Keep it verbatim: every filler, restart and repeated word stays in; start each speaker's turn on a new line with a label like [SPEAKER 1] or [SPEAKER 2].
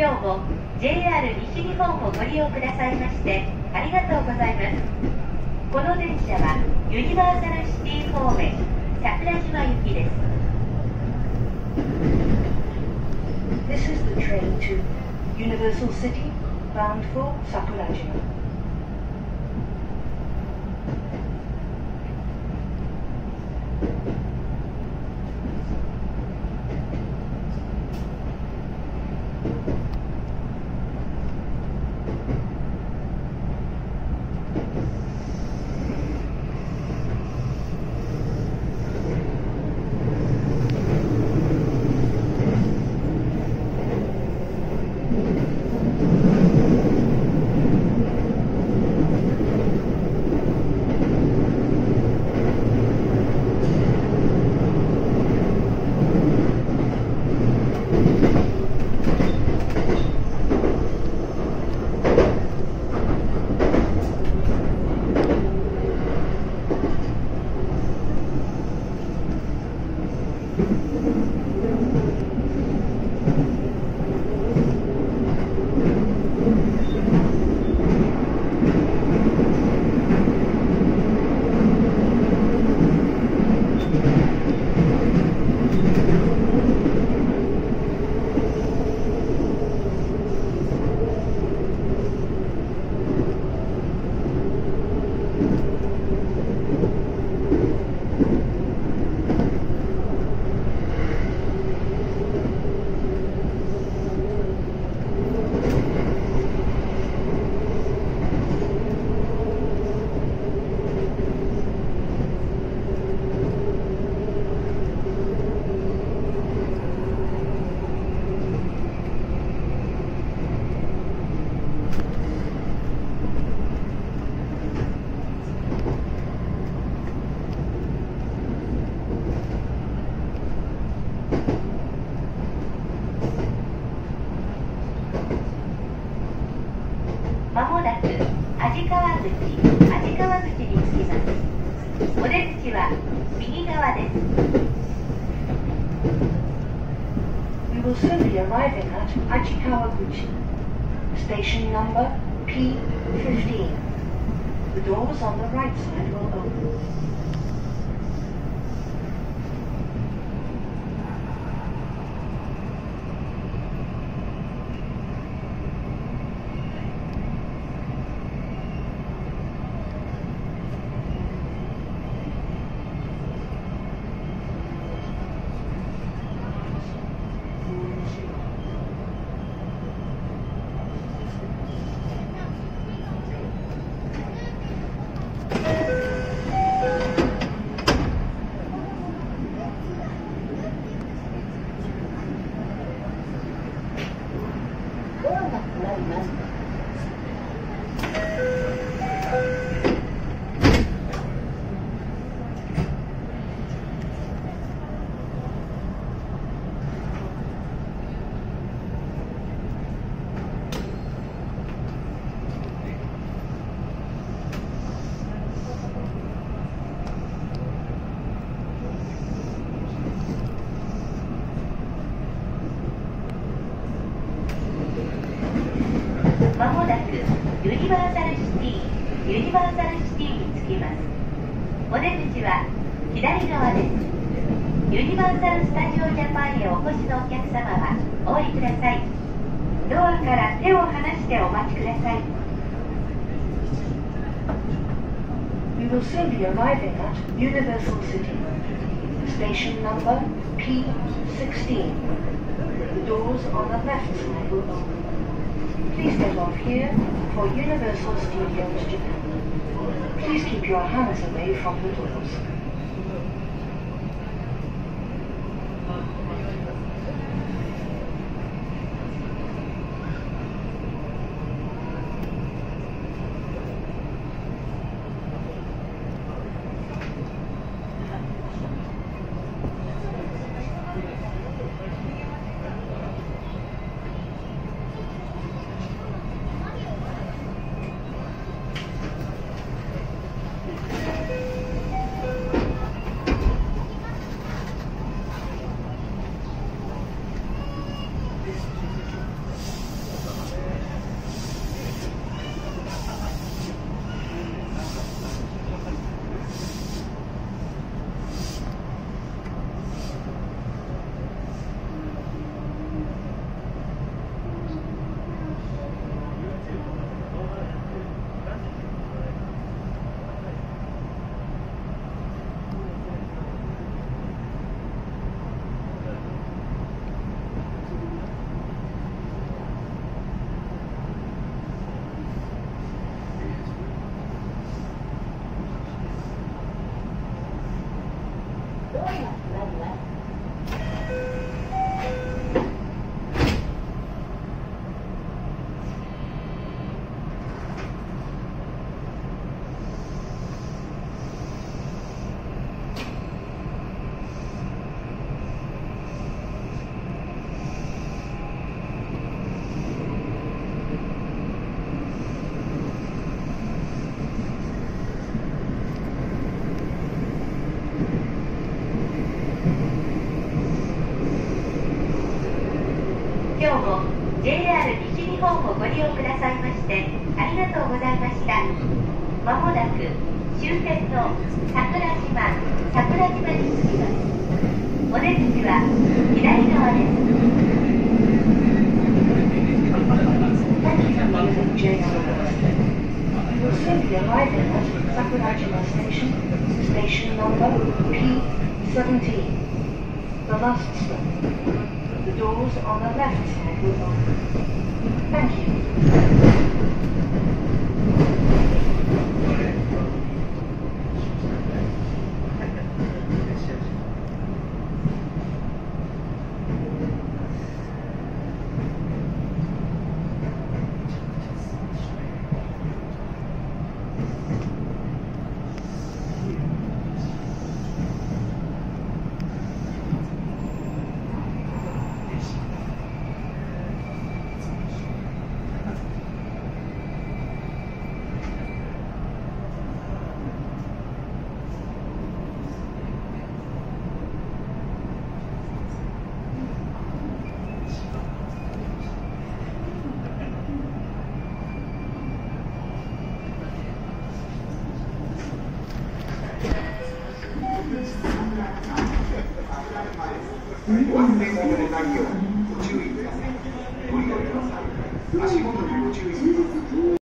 [SPEAKER 1] 今日も ジェイアール 西日本をご利用くださいましてありがとうございます。この電車はユニバーサルシティ方面桜島行きです。
[SPEAKER 2] This is the train to Universal City, bound for Sakurajima. We will soon be arriving at Achikawaguchi. Station number P fifteen. The doors on the right side will open. We will soon be arriving at Universal City. Station number P sixteen. The doors on the left side will open. Please get off here for Universal Studios Japan. Please keep your hands away from the doors.
[SPEAKER 1] 今日も ジェイアール 西日本をご利用くださいましてありがとうございました。まもなく終点の桜島桜島に着きます。お出口は左側です。
[SPEAKER 2] Thank you for using J R Western. You will soon be arriving at Sakurajima Station, station number P seventeen. The last stop. The doors on the left side will open. Thank you.
[SPEAKER 3] お忘れ物のないようご注意ください。ご利用ください。足元にご注意ください。